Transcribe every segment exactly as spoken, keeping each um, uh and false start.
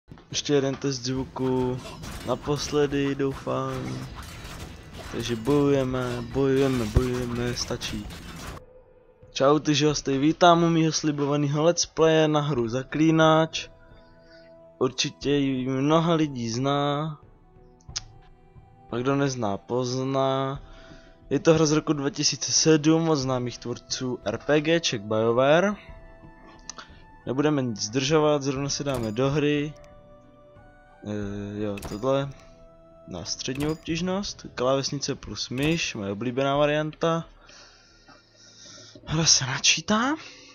Ještě jeden test zvuku. Naposledy, doufám. Takže bojujeme, bojujeme, bojujeme, stačí. Čau ty hosty, vítám u mýho slibovaného let's playe na hru Zaklínač. Určitě ji mnoha lidí zná. A kdo nezná, pozná. Je to hra z roku dva tisíce sedm od známých tvůrců RPGček BioWare. Nebudeme nic zdržovat, zrovna si dáme do hry. E, jo, tohle. Na střední obtížnost, klávesnice plus myš, moje oblíbená varianta. Hra se načítá.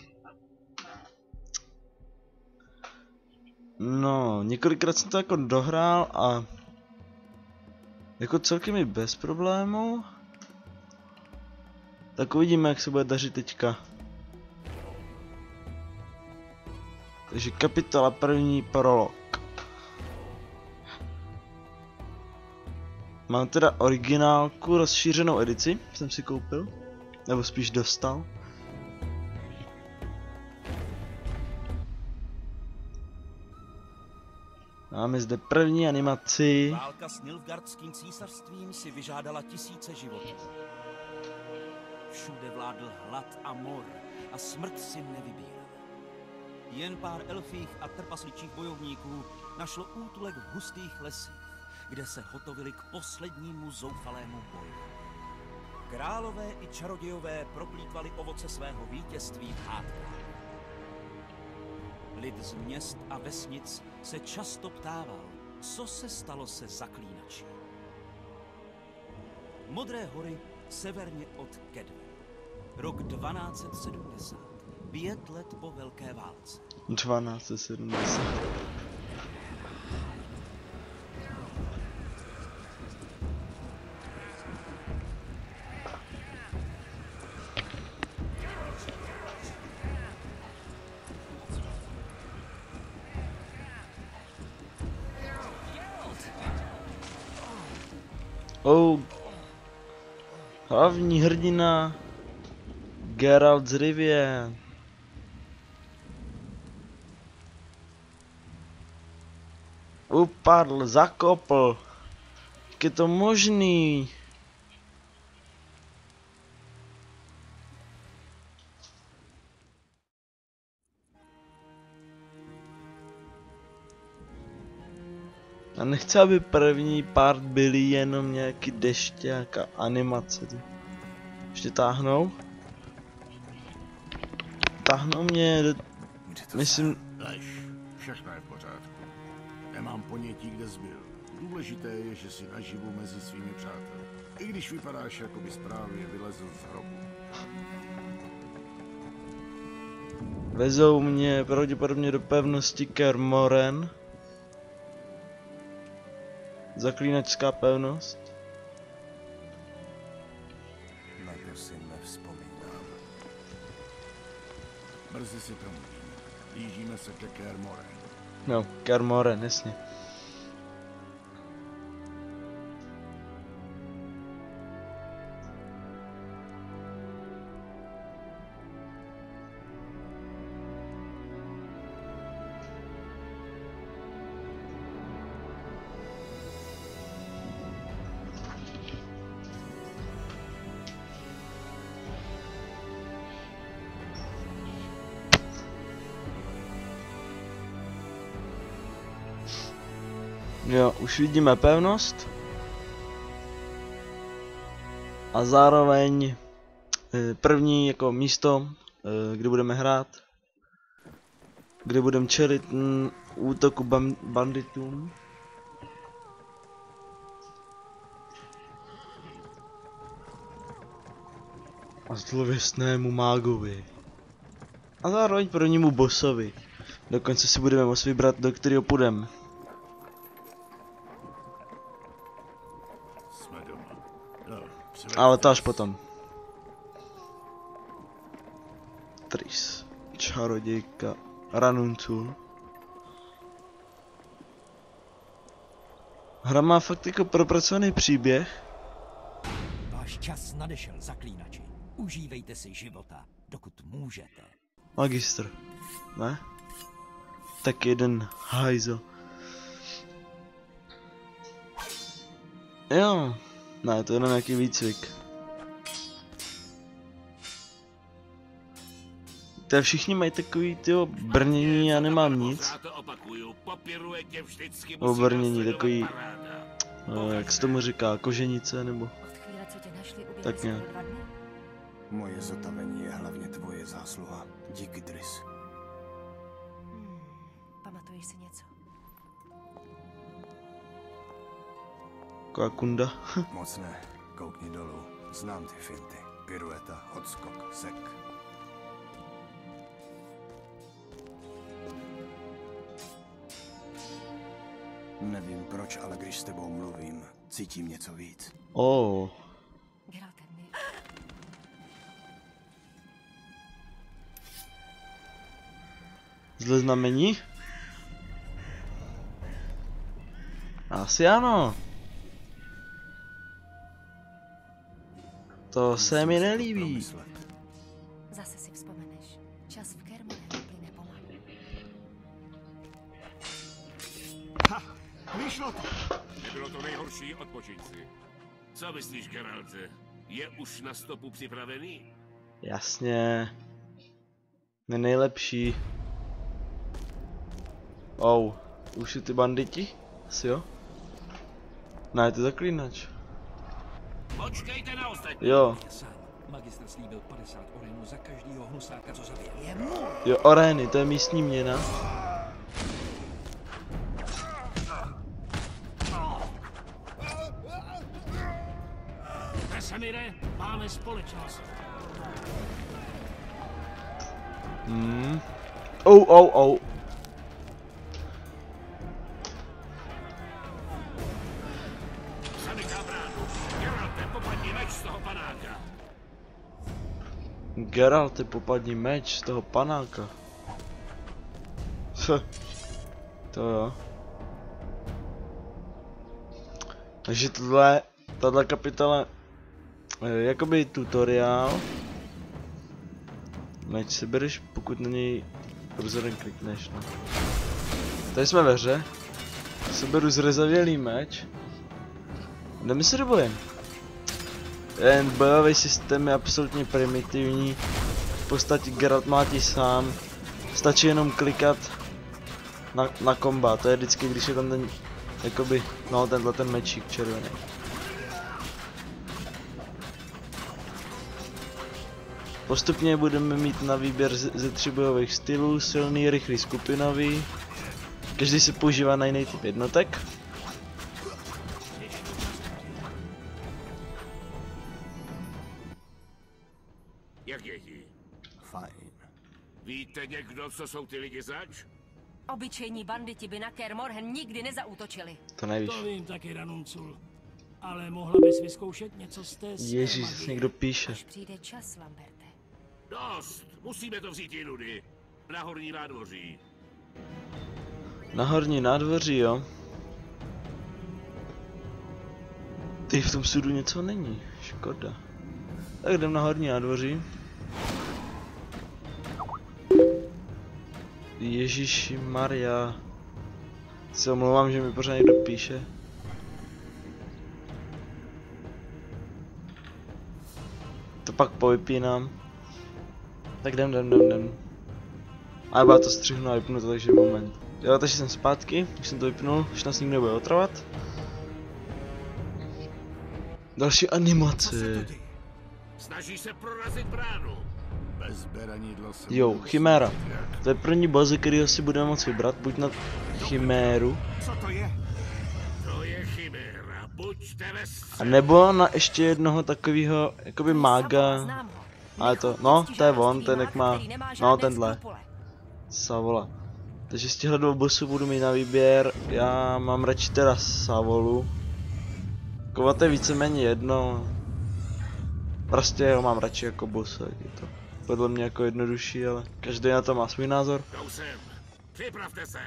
No, několikrát jsem to jako dohrál a jako celkem i bez problémů. Tak uvidíme, jak se bude dařit teďka. Takže kapitola první, prolog. Mám teda originálku, rozšířenou edici, jsem si koupil, nebo spíš dostal. Máme zde první animaci. Válka s Nilfgaardským císařstvím si vyžádala tisíce životů. Všude vládl hlad a mor a smrt si nevybíral. Jen pár elfích a trpasličích bojovníků našlo útulek v hustých lesích, kde se hotovili k poslednímu zoufalému boji. Králové i čarodějové proplýtvali ovoce svého vítězství v hádkách. Lid z měst a vesnic se často ptával, co se stalo se Zaklínači. Modré hory severně od Kedve. Rok dvanáct set sedmdesát. Pět let po Velké válce. dvanáct set sedmdesát. Oh, hlavní hrdina Geralt z Rivie. Upadl, zakopl. Jak je to možný? A nechci, aby první part byly jenom nějaký dešťák a animace. Ještě táhnou? Táhnou mě do... Myslím... Lež, všechno je v pořádku. Nemám ponětí, kde jsi byl. Důležité je, že jsi naživu mezi svými přáteli. I když vypadáš, jako bys právě vylezl z hrobu. Vezou mě pravděpodobně do pevnosti Kaer Morhen. Zaklínačská pevnost. Na to si nevzpomínám. Brzy si promluvíme. Blížíme se ke Kaer Morhen. No, Kaer Morhen, jasně. Jo, už vidíme pevnost. A zároveň první jako místo, kde budeme hrát. Kde budeme čelit útoku banditům. A zlověstnému mágovi. A zároveň prvnímu bossovi. Dokonce si budeme moct vybrat, do kterého půjdeme. Ale to až potom. Triss, čarodějka, Ranuncul. Hra má fakt jako propracovaný příběh. Váš čas nadešel, Zaklínači. Užívejte si života, dokud můžete. Magistr, ne? Tak jeden hajzel. Jo. Ne, to je jenom nějaký výcvik. To všichni mají takový tyho brnění, já nemám nic. O brnění, takový, no, jak se tomu říká, koženice nebo tak nějak. Moje zotavení je hlavně tvoje zásluha. Díky, Driss. Hmm, pamatuješ si něco? Taková kunda. Moc ne. Koukni dolů. Znám ty finty. Pirueta, odskok, sek. Nevím proč, ale když s tebou mluvím, cítím něco víc. Oh. Geralte, my... Zle znamení? Asi ano. To se mi nelíbí. Zase si vzpomeneš. Čas v Kermoren plyne pomalu. Ha! Vyšlo to! Nebylo to nejhorší, odpočiň si. Co myslíš, Geralte? Je už na stopu připravený? Jasně. Ne nejlepší. Oh, už jsou ty banditi? Asi jo? Ne, je to zaklínač. Počkejte na ostatní. Jo. Magistr slíbil padesát orenů za každýho hnusáka, co zabije. Jo, orény, to je místní měna. Vesemire, máme společnost. Hmm. Oh, oh, oh. Zamykám bránu. Geralte, popadni meč z toho panáka. Geralte, popadni meč z toho panáka. Hm. To jo. Takže tohle, tato kapitola je jakoby tutoriál. Meč si bereš, pokud na něj prozorem klikneš, no. Tady jsme ve hře. Si beru zrezavělý meč. Jdeme se do boje. Ten bojový systém je absolutně primitivní. V podstatě Geralt má ti sám. Stačí jenom klikat na, na komba. To je vždycky, když je tam ten, jakoby, no tenhle ten mečík červený. Postupně budeme mít na výběr ze, ze tří bojových stylů, silný, rychlý, skupinový. Každý se používá na jiný typ jednotek. Jak je ti? Fajn. Víte někdo, co jsou ty lidi zač? Obyčejní banditi by na Kaer Morhen nikdy nezaútočili. To nevíš. To vím taky, Ranuncul. Ale mohla bys vyzkoušet něco z té své Ježíš, magie. někdo píše. Až přijde čas, Lamberte. Dost! Musíme to vzít jinudy. Na horní nádvoří. Na horní nádvoří, jo. Ty v tom sudu něco není, škoda. Tak jdem na horní nádvoří. Ježíši Maria. Se omlouvám, že mi pořád někdo píše. To pak povypínám. Tak jdem, jdem, jdem, jdem. A já to střihnu a vypnu to, takže moment. Jo, takže jsem zpátky, už jsem to vypnul, už nás nikdo nebude otravovat. Další animace. Snaží se prorazit bránu. Bez beranidla se... Jo, Chiméra. To je první boss, kterýho si budeme moci vybrat, buď na Chiméru. Co to je? To je chiméra. Buďte ve A střelu. nebo na ještě jednoho takového, jakoby mága. Ale to, no, to je on, ten jak má, no tenhle. Savola. Takže z těchto dvou bossů budu mít na výběr, já mám radši teda Savolu. Kovat je víceméně jedno. Prostě ho mám radši jako bossa, je to podle mě jako jednodušší, ale každý na to má svůj názor. Jdou sem. Připravte se.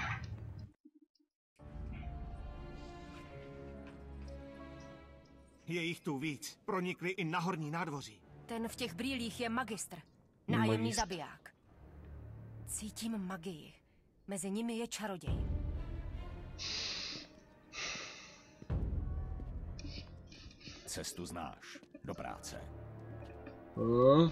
Je jich tu víc. Pronikli i na horní nádvoří. Ten v těch brýlích je magistr. Nájemný Magistr. zabiják. Cítím magii. Mezi nimi je čaroděj. Cestu znáš. Do práce. Hmm.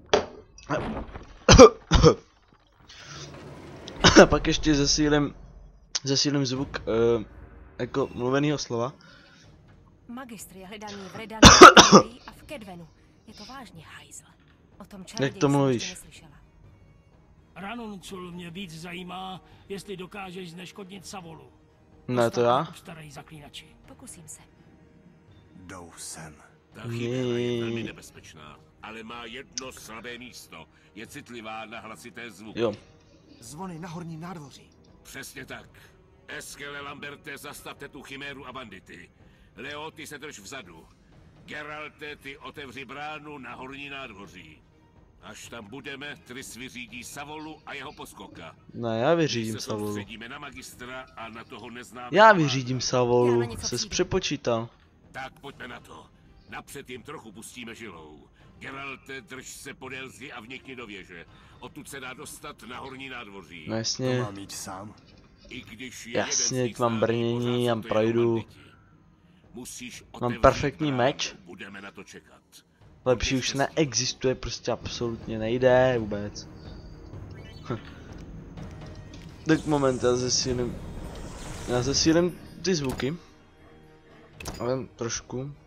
A pak ještě zesílím, zesílím zvuk uh, jako mluvenýho slova. Magistr je hledaný v Redanu a v Kedvenu. Je to vážně hajzl. O tom Jak čaroději to jsem mluvíš? ještě neslyšela. Ranuncul mě víc zajímá, jestli dokážeš zneškodnit Savolu. Ne, to já? Obstarají zaklínači. Pokusím se. Jdou sem. Ta chimera je velmi nebezpečná, ale má jedno slabé místo. Je citlivá na hlasité zvuky. Jo. Zvony na horním nádvoří. Přesně tak. Eskele Lamberte, zastavte tu chiméru a bandity. Leo, ty se drž vzadu. Geralte, ty otevři bránu na horní nádvoří. Až tam budeme, Triss vyřídí Savolu a jeho poskoka. Ne, já vyřídím My se Savolu. soustředíme na magistra a na toho neznámého. Já vyřídím Já Savolu, na něco ses přijdu. přepočítal. Tak pojďme na to. Napřed jim trochu pustíme žilou. Geralte, drž se podél zdi a vnikni do věže. Odtud se dá dostat na horní nádvoří. No To jasně, mám jít sám. I když je jasně, jeden z nich mám známý, brnění, pořád mám jsou to jenom projdu. banditi. Musíš Mám otevřít perfektní bránu. meč. Budeme na to čekat. Lepší už neexistuje, prostě absolutně nejde vůbec. Hm. Tak moment, já zesílím, já zesílím ty zvuky. Ale trošku.